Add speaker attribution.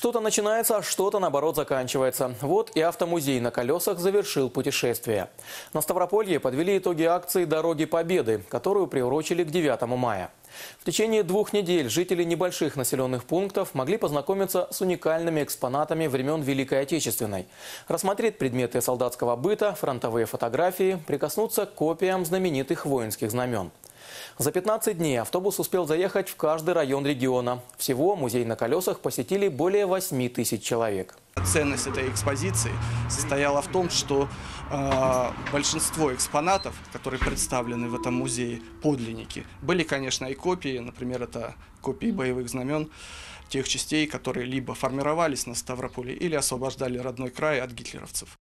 Speaker 1: Что-то начинается, а что-то, наоборот, заканчивается. Вот и автомузей на колесах завершил путешествие. На Ставрополье подвели итоги акции «Дороги Победы», которую приурочили к 9 мая. В течение 2 недель жители небольших населенных пунктов могли познакомиться с уникальными экспонатами времен Великой Отечественной, рассмотреть предметы солдатского быта, фронтовые фотографии, прикоснуться к копиям знаменитых воинских знамен. За 15 дней автобус успел заехать в каждый район региона. Всего музей на колесах посетили более 8 тысяч человек.
Speaker 2: Ценность этой экспозиции состояла в том, что большинство экспонатов, которые представлены в этом музее, подлинники, были, конечно, и копии. Например, это копии боевых знамен тех частей, которые либо формировались на Ставрополе или освобождали родной край от гитлеровцев.